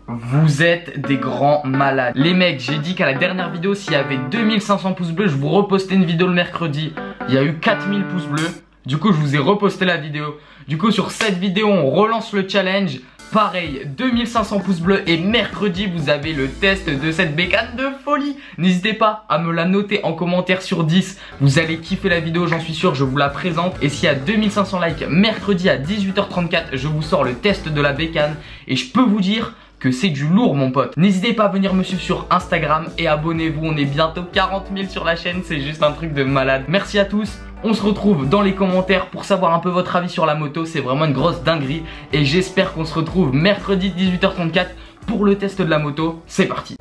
Vous êtes des grands malades. Les mecs, j'ai dit qu'à la dernière vidéo, s'il y avait 2500 pouces bleus, je vous repostais une vidéo le mercredi. Il y a eu 4000 pouces bleus. Du coup, je vous ai reposté la vidéo. Du coup, sur cette vidéo, on relance le challenge. Pareil, 2500 pouces bleus et mercredi, vous avez le test de cette bécane de folie. N'hésitez pas à me la noter en commentaire sur 10. Vous allez kiffer la vidéo, j'en suis sûr, je vous la présente. Et s'il y a 2500 likes, mercredi à 18h34, je vous sors le test de la bécane. Et je peux vous dire que c'est du lourd mon pote. N'hésitez pas à venir me suivre sur Instagram et abonnez-vous, on est bientôt 40 000 sur la chaîne, c'est juste un truc de malade. Merci à tous, on se retrouve dans les commentaires pour savoir un peu votre avis sur la moto, c'est vraiment une grosse dinguerie. Et j'espère qu'on se retrouve mercredi 18h34 pour le test de la moto, c'est parti.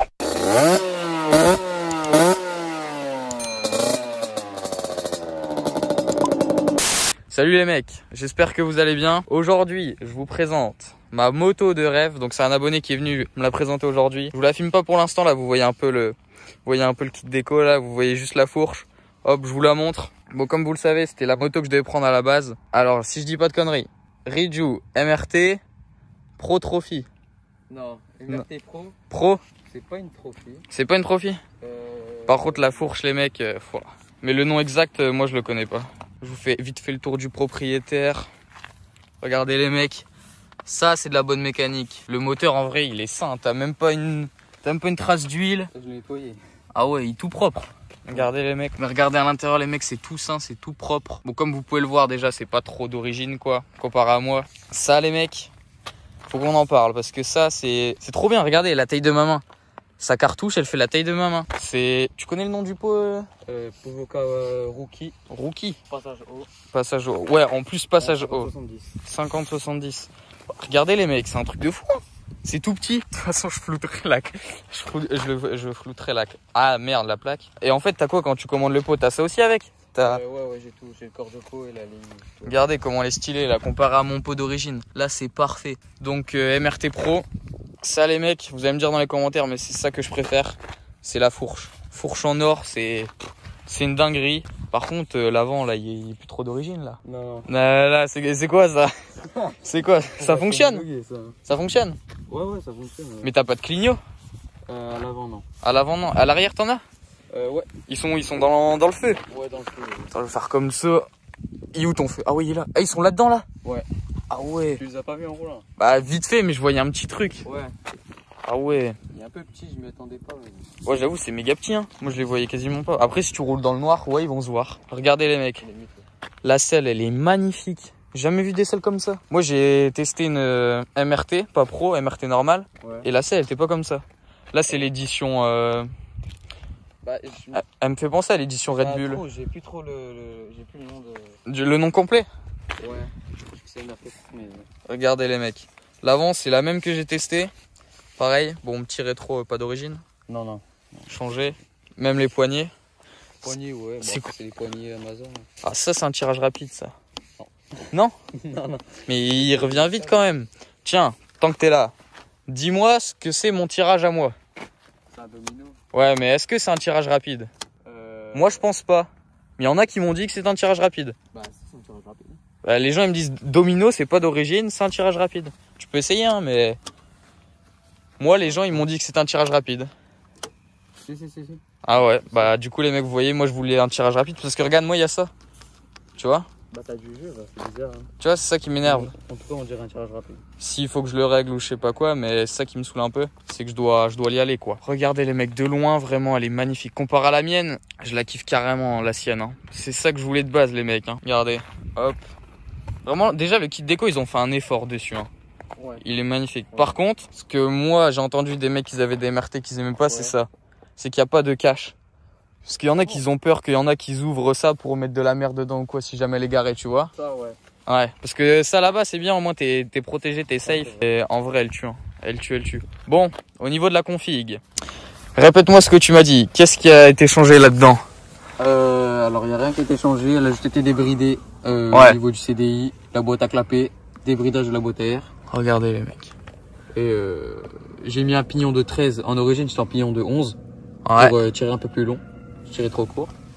Salut les mecs, j'espère que vous allez bien. Aujourd'hui, je vous présente ma moto de rêve. Donc c'est un abonné qui est venu me la présenter aujourd'hui. Je vous la filme pas pour l'instant là, vous voyez un peu le kit déco là, vous voyez juste la fourche. Hop, je vous la montre. Bon, comme vous le savez, c'était la moto que je devais prendre à la base. Alors, si je dis pas de conneries, Riju MRT Pro Trophy. Non, MRT Pro. Pro. C'est pas une trophy. C'est pas une trophy. Par contre, la fourche les mecs, voilà. Mais le nom exact, moi je le connais pas. Je vous fais vite fait le tour du propriétaire. Regardez les mecs, ça c'est de la bonne mécanique. Le moteur en vrai il est sain, t'as même pas une trace d'huile. Je l'ai nettoyé. Ah ouais, il est tout propre. Regardez les mecs, mais regardez à l'intérieur les mecs, c'est tout sain, c'est tout propre. Bon, comme vous pouvez le voir déjà, c'est pas trop d'origine quoi, comparé à moi. Ça les mecs, faut qu'on en parle parce que ça c'est trop bien. Regardez la taille de ma main. Sa cartouche, elle fait la taille de ma main. Tu connais le nom du pot Povoka Rookie. Rookie. Passage haut. Passage haut. Ouais, en plus passage haut. 50-70. 50-70. Regardez les mecs, c'est un truc de fou. C'est tout petit. De toute façon, je flouterai je flouterai la. Ah merde, la plaque. Et en fait, t'as quoi quand tu commandes le pot? T'as ça aussi avec? Ouais, j'ai tout. J'ai le corps de pot et la ligne. Tout. Regardez comment elle est stylée là, comparé à mon pot d'origine. Là, c'est parfait. Donc, MRT Pro. Ça les mecs, vous allez me dire dans les commentaires, mais c'est ça que je préfère, c'est la fourche. Fourche en or, c'est une dinguerie. Par contre, l'avant là, il n'y a plus trop d'origine là. Non. Là, c'est quoi ça? C'est quoi? Ça fonctionne? Ça fonctionne? Ouais, ça fonctionne. Ouais. Mais t'as pas de clignot? À l'avant, non. À l'avant, non. À l'arrière, t'en as? Ouais. Ils sont dans le feu? Ouais, dans le feu. Ouais. Attends, je vais faire comme ça. Il est où ton feu? Ah oui, il est là. Ah, ils sont là-dedans là? Ouais. Ah ouais. Tu les as pas vus en roulant? Bah, vite fait, mais je voyais un petit truc. Ouais. Ah ouais. Il est un peu petit, je m'y attendais pas. Mais... Ouais, j'avoue, c'est méga petit, hein. Moi, je les voyais quasiment pas. Après, si tu roules dans le noir, ouais, ils vont se voir. Regardez les mecs. La selle, elle est magnifique. J'ai jamais vu des selles comme ça. Moi, j'ai testé une MRT, pas pro, MRT normale. Ouais. Et la selle, elle était pas comme ça. Là, c'est l'édition... Elle me fait penser à l'édition Red Bull. J'ai plus trop j'ai plus le nom de... Le nom complet? Ouais. C'est MRT, mais... Regardez les mecs. L'avant, c'est la même que j'ai testé. Pareil, bon, petit rétro, pas d'origine. Non. Changé. Même les poignées. Poignées, ouais. Bon, c'est les poignées Amazon. Ah, ça, c'est un tirage rapide, ça. Non. Non. Mais il revient vite quand même. Tiens, tant que t'es là, dis-moi ce que c'est mon tirage à moi. C'est un domino. Ouais, mais est-ce que c'est un tirage rapide? Moi, je pense pas. Mais il y en a qui m'ont dit que c'est un tirage rapide. Bah, c'est un tirage rapide. Bah, les gens ils me disent domino, c'est pas d'origine, c'est un tirage rapide. Tu peux essayer, hein, mais... Moi, les gens, ils m'ont dit que c'était un tirage rapide. Si. Ah ouais, bah du coup, les mecs, vous voyez, moi, je voulais un tirage rapide parce que regarde, moi, il y a ça. Tu vois? Bah, t'as du jeu, bah, c'est bizarre. Hein. Tu vois, c'est ça qui m'énerve. En tout cas, on dirait un tirage rapide. S'il faut que je le règle ou je sais pas quoi, mais c'est ça qui me saoule un peu, c'est que je dois y aller, quoi. Regardez les mecs, de loin, vraiment, elle est magnifique. Comparé à la mienne, je la kiffe carrément, la sienne. Hein. C'est ça que je voulais de base, les mecs. Hein. Regardez, hop. Vraiment, déjà, le kit déco, ils ont fait un effort dessus. Hein. Ouais. Il est magnifique. Ouais. Par contre, ce que moi, j'ai entendu des mecs qui avaient des MRT qu'ils aimaient pas, c'est ça. C'est qu'il n'y a pas de cache. Parce qu'il y en a qui ont peur qu'il y en a qui ouvrent ça pour mettre de la merde dedans ou quoi, si jamais elle est garée, tu vois. Ça, ouais. Ouais, parce que ça là-bas, c'est bien, au moins t'es protégé, t'es safe. Et en vrai, elle tue. Hein. Elle tue. Bon, au niveau de la config, répète-moi ce que tu m'as dit. Qu'est-ce qui a été changé là-dedans? Alors, il n'y a rien qui a été changé. Elle a juste été débridée ouais. Au niveau du CDI, la boîte à clapper, débridage de la boîte à air. Regardez les mecs. Et j'ai mis un pignon de 13. En origine, c'était un pignon de 11 ouais. pour tirer un peu plus long. Je tirais trop court.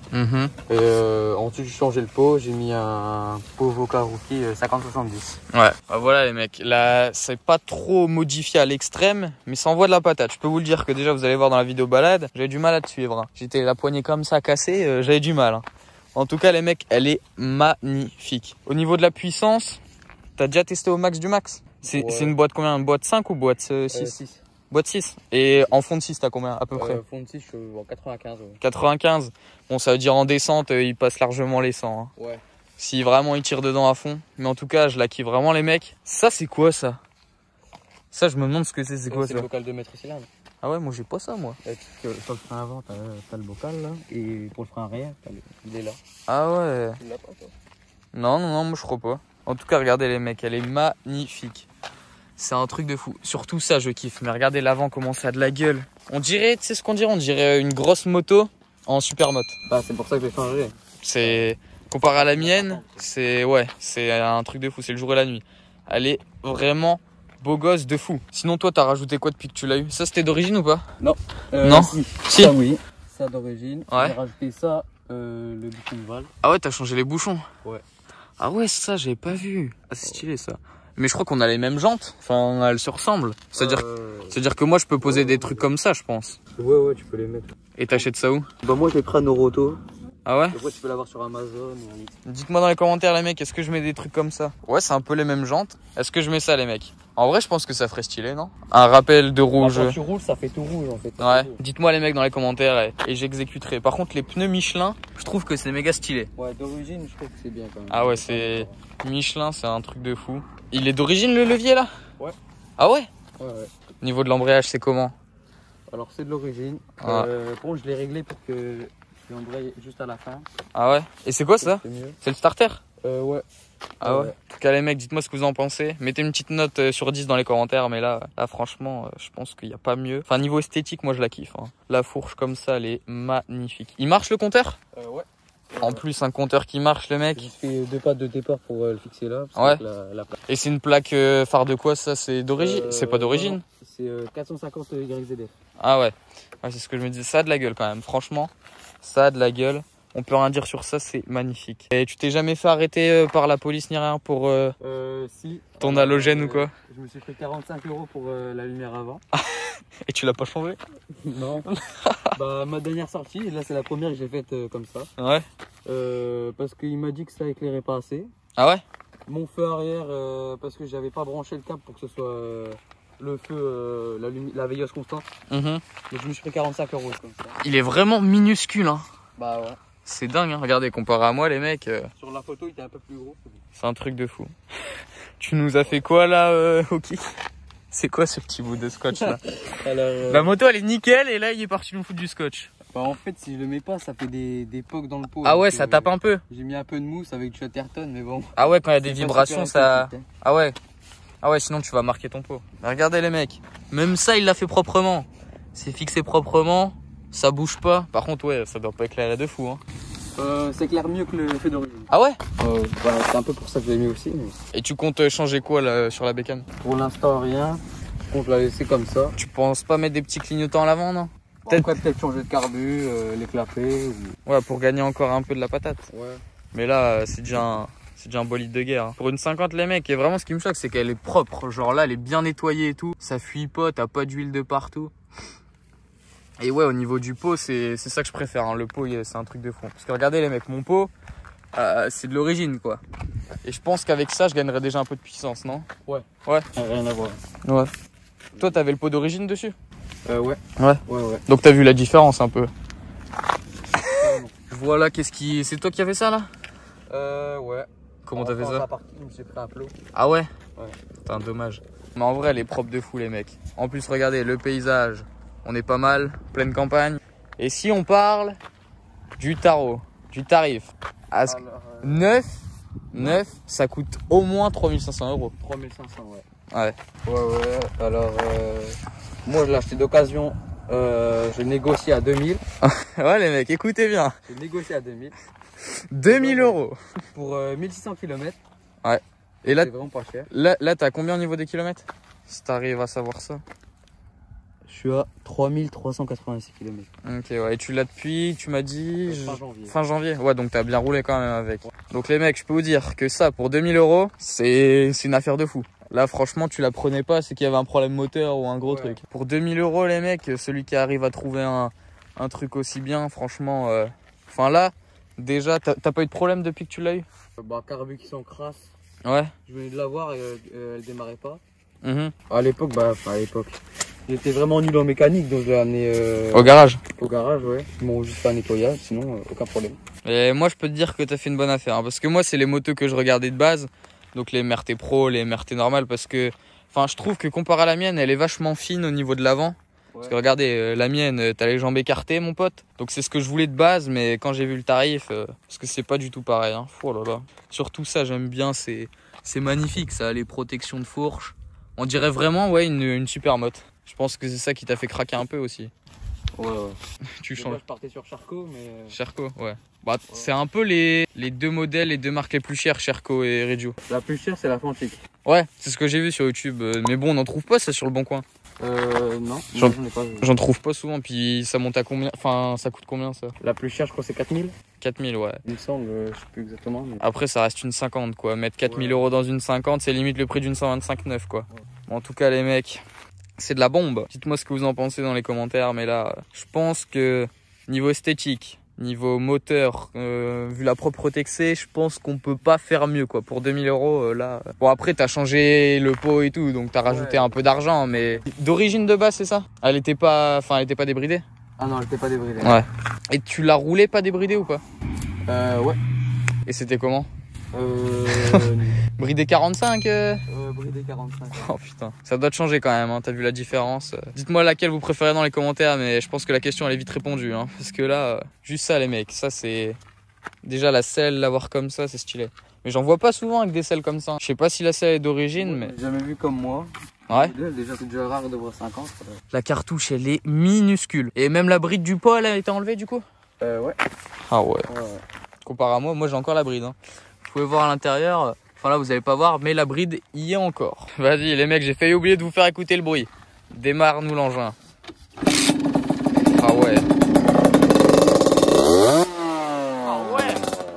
Ensuite j'ai changé le pot, j'ai mis un pot Voca Rookie 50-70. Ouais, bah voilà les mecs, là c'est pas trop modifié à l'extrême, mais ça envoie de la patate. Je peux vous le dire que déjà vous allez voir dans la vidéo balade, j'avais du mal à te suivre. Hein. J'étais la poignée comme ça cassée, j'avais du mal. Hein. En tout cas les mecs, elle est magnifique. Au niveau de la puissance, t'as déjà testé au max du max? C'est une boîte combien? Une boîte 5 ou boîte 6? 6. Boîte 6. Et en fond de 6 t'as combien à peu près? Fond de 6 je suis en 95. Ouais. 95. Bon ça veut dire en descente, il passe largement les 100. Hein. Ouais. Si vraiment il tire dedans à fond. Mais en tout cas je la kiffe vraiment les mecs. Ça c'est quoi ça? Ça je me demande ce que c'est quoi ça? C'est le bocal de maître cylindre. Ah ouais moi j'ai pas ça moi. Sur le frein avant t'as le bocal là. Et pour le frein arrière il est là. Ah ouais. Tu l'as pas toi? Non moi je crois pas. En tout cas regardez les mecs, elle est magnifique. C'est un truc de fou. Surtout ça, je kiffe. Mais regardez l'avant, comment ça a de la gueule. On dirait, tu sais ce qu'on dirait? On dirait une grosse moto en super moto. Bah, c'est pour ça que j'ai changé. C'est comparé à la mienne, c'est un truc de fou. C'est le jour et la nuit. Elle est vraiment beau gosse de fou. Sinon, toi, t'as rajouté quoi depuis que tu l'as eu? Ça, c'était d'origine ou pas? Non. Non. Si. Ça, oui. Ça d'origine. Ouais. J'ai rajouté ça, le bouton de valve. Ah ouais, t'as changé les bouchons? Ouais. Ah ouais, ça, j'avais pas vu. Ah, c'est stylé ça. Mais je crois qu'on a les mêmes jantes. Enfin, elles se ressemblent. C'est-à-dire que moi, je peux poser des trucs comme ça, je pense. Ouais, tu peux les mettre. Et t'achètes ça où? Bah, moi, je l'ai pris à Noroto. Ah ouais? Après, tu peux l'avoir sur Amazon. Dites-moi dans les commentaires, les mecs, est-ce que je mets des trucs comme ça? Ouais, c'est un peu les mêmes jantes. Est-ce que je mets ça, les mecs? En vrai, je pense que ça ferait stylé, non? Un rappel de rouge. Quand tu roules, ça fait tout rouge, en fait. Ouais. Dites-moi, les mecs, dans les commentaires et j'exécuterai. Par contre, les pneus Michelin, je trouve que c'est méga stylé. Ouais, d'origine, je trouve que c'est bien quand même. Ah ouais, c'est Michelin, c'est un truc de fou. Il est d'origine le levier là? Ouais. Ah ouais? Ouais. Au niveau de l'embrayage, c'est comment? Alors c'est de l'origine. Ouais. Bon, je l'ai réglé pour que l'embraye juste à la fin. Ah ouais? Et c'est quoi ça? C'est mieux. C'est le starter? Ouais. Ah ouais? En tout cas, les mecs, dites-moi ce que vous en pensez. Mettez une petite note sur 10 dans les commentaires, mais là franchement, je pense qu'il n'y a pas mieux. Enfin, niveau esthétique, moi je la kiffe. Hein. La fourche comme ça, elle est magnifique. Il marche le compteur? Ouais. En plus, un compteur qui marche, le mec. J'ai fait 2 pattes de départ pour le fixer là. Ouais. La plaque. Et c'est une plaque phare de quoi ça? C'est d'origine? C'est pas d'origine? C'est 450 YZF. Ah ouais. Ouais, c'est ce que je me disais. Ça a de la gueule quand même. Franchement, ça a de la gueule. On peut rien dire sur ça, c'est magnifique. Et tu t'es jamais fait arrêter par la police ni rien pour si. ton halogène ou quoi? Je me suis fait 45 € pour la lumière avant. Et tu l'as pas changé? Non. Bah, ma dernière sortie, là c'est la première que j'ai faite comme ça. Ouais. Parce qu'il m'a dit que ça éclairait pas assez. Ah ouais? Mon feu arrière, parce que j'avais pas branché le câble pour que ce soit le feu, la veilleuse constante. Donc je me suis fait 45 € comme ça. Il est vraiment minuscule, hein. Bah ouais. C'est dingue, hein. Regardez, comparé à moi, les mecs. Sur la photo, il était un peu plus gros. C'est un truc de fou. Tu nous as fait quoi là, Hoki? C'est quoi ce petit bout de scotch là? Alors, la moto elle est nickel et là il est parti nous foutre du scotch. Bah en fait si je le mets pas ça fait des pocs dans le pot. Ah ouais, ça tape un peu. J'ai mis un peu de mousse avec du Chatterton mais bon. Ah ouais, quand il y a des vibrations ça... esthétique, hein. Ah ouais. Ah ouais, sinon tu vas marquer ton pot. Mais regardez les mecs, même ça il l'a fait proprement. C'est fixé proprement, ça bouge pas. Par contre ouais, ça doit pas éclairer de fou, hein. C'est clair mieux que le feu d'origine. Ah ouais? Bah, c'est un peu pour ça que je l'ai mis aussi. Mais... Et tu comptes changer quoi là sur la bécane? Pour l'instant rien. Je compte la laisser comme ça. Tu penses pas mettre des petits clignotants à l'avant, non? Peut-être changer de carbu, les clapets. Ou... Ouais, pour gagner encore un peu de la patate. Ouais. Mais là, c'est déjà un bolide de guerre. Hein. Pour une 50, les mecs, et vraiment ce qui me choque, c'est qu'elle est propre. Genre là, elle est bien nettoyée et tout. Ça fuit pas, t'as pas d'huile de partout. Et ouais, au niveau du pot, c'est ça que je préfère. Hein. Le pot, c'est un truc de fou. Parce que regardez les mecs, mon pot, c'est de l'origine quoi. Et je pense qu'avec ça, je gagnerais déjà un peu de puissance, non? Ouais. Ouais. Rien à voir. Ouais. Toi, t'avais le pot d'origine dessus? Ouais. Ouais. Donc t'as vu la différence un peu. Voilà, c'est toi qui as fait ça là? Ouais. Comment t'as fait ça? Je me suis pris un plot. Ah ouais? Ouais. Putain, dommage. Mais en vrai, elle est propre de fou les mecs. En plus, regardez, le paysage, on est pas mal, pleine campagne. Et si on parle du tarot, du tarif, Alors, 9, ça coûte au moins 3500 €. 3500, ouais. Ouais. Ouais. Alors, moi je l'ai acheté d'occasion. Je négocie à 2000. Ouais les mecs, écoutez bien. J'ai négocié à 2000. 2000 €. Pour 1600 km. Ouais. Et là, c'est vraiment pas cher. là t'as combien au niveau des kilomètres? Si t'arrives à savoir ça. Je suis à 3386 km. Ok, ouais. Et tu l'as depuis, tu m'as dit Fin janvier. Fin janvier. Ouais, donc t'as bien roulé quand même avec. Ouais. Donc les mecs, je peux vous dire que ça, pour 2000 €, c'est une affaire de fou. Là, franchement, tu la prenais pas, c'est qu'il y avait un problème moteur ou un gros truc. Pour 2000 €, les mecs, celui qui arrive à trouver un truc aussi bien, franchement. Enfin là, déjà, t'as pas eu de problème depuis que tu l'as eu? Bah, carbu qui s'encrasse. Ouais. Je venais de la voir et elle démarrait pas. Mmh. À l'époque, j'étais vraiment nul en mécanique, donc je l'ai amené Au garage. au garage, ouais. Ils m'ont juste fait un nettoyage, sinon aucun problème. Et moi, je peux te dire que t'as fait une bonne affaire, hein, parce que moi, c'est les motos que je regardais de base, donc les MRT Pro, les MRT normales, parce que, enfin, je trouve que comparé à la mienne, elle est vachement fine au niveau de l'avant. Parce que regardez, la mienne, t'as les jambes écartées, mon pote. Donc c'est ce que je voulais de base, mais quand j'ai vu le tarif, parce que c'est pas du tout pareil. Hein. Oh là là. Surtout ça, j'aime bien, c'est magnifique, ça, les protections de fourche. On dirait vraiment, ouais, une super moto. Je pense que c'est ça qui t'a fait craquer un peu aussi. Ouais. Tu changes. Je partais sur Sherco, mais. Sherco, ouais. Bah, c'est un peu les deux modèles, les deux marques les plus chères, Sherco et Regio. La plus chère, c'est la Fantic. Ouais, c'est ce que j'ai vu sur YouTube. Mais bon, on n'en trouve pas ça sur le bon coin. Non, J'en ai pas vu. J'en trouve pas souvent, puis ça monte à combien? Enfin, ça coûte combien ça? La plus chère, je crois, c'est 4000. 4000, ouais. Il me semble, je sais plus exactement. Mais... Après, ça reste une 50, quoi. Mettre 4000 € dans une 50, c'est limite le prix d'une 125/9, quoi. Ouais. Bon, en tout cas, les mecs, c'est de la bombe. Dites-moi ce que vous en pensez dans les commentaires, mais là, je pense que niveau esthétique, niveau moteur, vu la propreté que c'est, je pense qu'on peut pas faire mieux, quoi. Pour 2000 € là. Bon, après, t'as changé le pot et tout, donc t'as rajouté un peu d'argent, mais d'origine de base, c'est ça? Elle était pas débridée? Ah non, elle était pas débridée. Ouais. Et tu l'as roulé pas débridée ou pas? Ouais. Et c'était comment? Bridé 45 Bridé 45. Oh putain, ça doit te changer quand même, hein. T'as vu la différence. Dites-moi laquelle vous préférez dans les commentaires, mais je pense que la question elle est vite répondue, hein. Parce que là, juste ça les mecs, ça c'est... Déjà la selle, l'avoir comme ça, c'est stylé. Mais j'en vois pas souvent avec des selles comme ça. Je sais pas si la selle est d'origine, mais... J'ai jamais vu comme moi. Ouais. Déjà c'est déjà rare de voir 50. La cartouche elle est minuscule. Et même la bride du pot elle a été enlevée du coup? Ouais. Ah ouais. Comparé à moi j'ai encore la bride, hein. Vous pouvez voir à l'intérieur, enfin là vous allez pas voir, mais la bride y est encore. Vas-y les mecs, j'ai failli oublier de vous faire écouter le bruit. Démarre-nous l'engin. Ah ouais. Ah ouais.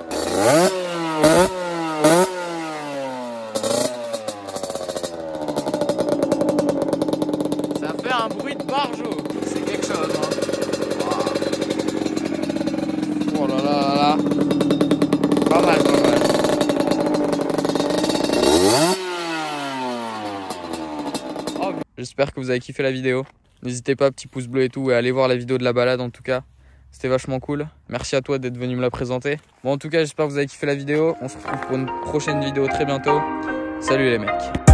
Ça fait un bruit de barjo. C'est quelque chose, hein. Oh là là là là. Pas mal, pas mal. Oh, j'espère que vous avez kiffé la vidéo. N'hésitez pas, petit pouce bleu et tout, et allez voir la vidéo de la balade en tout cas. C'était vachement cool. Merci à toi d'être venu me la présenter. Bon, en tout cas, j'espère que vous avez kiffé la vidéo. On se retrouve pour une prochaine vidéo très bientôt. Salut les mecs.